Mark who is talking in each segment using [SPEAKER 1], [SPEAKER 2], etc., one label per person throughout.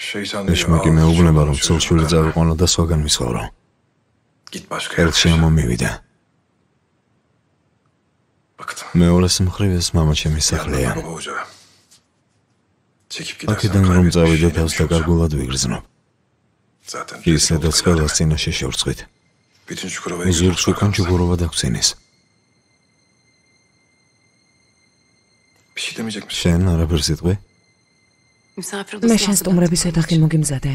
[SPEAKER 1] ეშმაკი მეუბნება, რომ ცოლ-შვილი წავიყვანო და სხვაგან მისხოვრო. ერთში ამომივიდა. მეორეს მხრივ ეს მამაჩემის სახლია. აქედან რომ წავიდე, თავს დაკარგულად ვიგრძნობ. ისედაც ყველას წინაშე შევრწყვით. ზურგს უკან ჯუგურობა დაგცენის. შენ არაფერს იტყვი?
[SPEAKER 2] მე შენ სტუმრების ოთახი მოგიმზადე.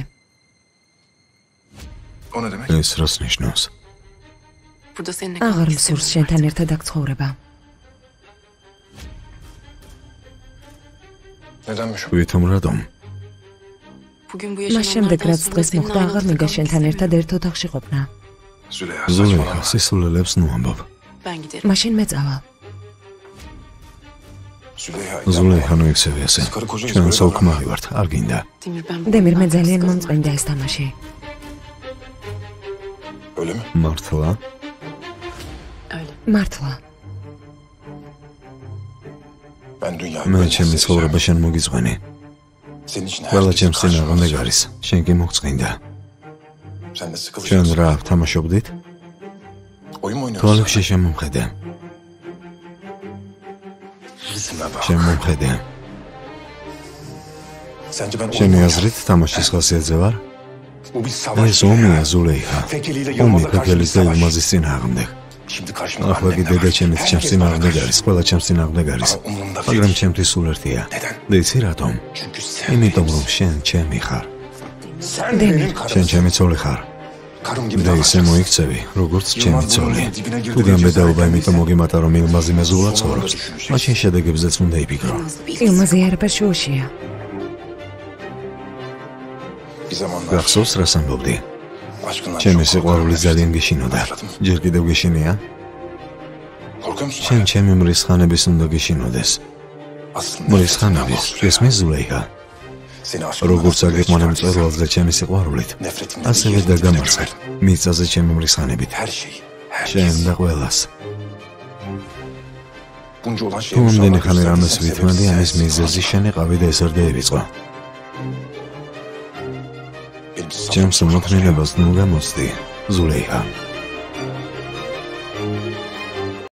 [SPEAKER 1] ეს რას ნიშნავს?
[SPEAKER 2] აღარ მსურს შენთან ერთად აქ ცხოვრება.
[SPEAKER 1] ვითომ რატომ?
[SPEAKER 2] მას შემდეგ რაც დღეს მოხდა, აღარ მინდა შენთან ერთად ერთ ოთახში ყოფნა.
[SPEAKER 1] ზულეიხა სისულელებს ნუ ამბობ.
[SPEAKER 2] მაშინ მეწავალ.
[SPEAKER 1] ზულეიხა ნუ ექცევი ასე. ჩვენ საუქმარი ვართ, არ გინდა.
[SPEAKER 2] დემირ მე ძალიან მომწყენდა ეს თამაში.
[SPEAKER 1] მართლა?
[SPEAKER 2] მართლა.
[SPEAKER 1] მე ჩემი ცხოვრება შენ მოგიძღვენი. ყველა ჩემს წინააღმდეგ არის, შენ კი მოგწყინდა. ჩვენ რა ვთამაშობდით? თვალებში შემომხედე. შემომხედე. შენი აზრით თამაშის ხასიათზე ვარ? ეს ომია ზულეიხა. ომი ფეკელის და ილმაზის წინააღმდეგ. ახლა კი დედა ჩემის ჩემს წინააღმდეგ არის, ყველა ჩემს წინააღმდეგ არის. მაგრამ ჩემთვის სულ ერთია. და იცი რატომ? იმიტომ რომ შენ ჩემი ხარ. შენ ჩემი ცოლი ხარ. და ისე მოიქცევი, როგორც ჩემი ცოლი. თუ გამბედაობა იმიტომ მოგიმატა, რომ ილმაზი მეზულად ცხოვრობს, მაშინ შედეგებზეც უნდა იფიქრო.
[SPEAKER 2] ილმაზი არაფერ შუაშია.
[SPEAKER 1] გახსოვს რას ამბობდი? ჩემი სიყვარული ძალიან გეშინოდა. ჯერ კიდევ გეშინია? შენ ჩემი მრისხანების უნდა გეშინოდეს. მრისხანების, გესმის ზულეიხა? როგორც აგიყვანე მწვერვალს და ჩემი სიყვარულით, ასევე დაგამარცხე მიწაზე ჩემი მრისხანებით. შენ და ყველას. თუ ამდენი ხანი რამეს ვითმადი, ამის მიზეზი შენ იყავი და ეს არ დაივიწყო. ჩემს უმოქმედებას ნუ გამოცდი, ზულეიხა.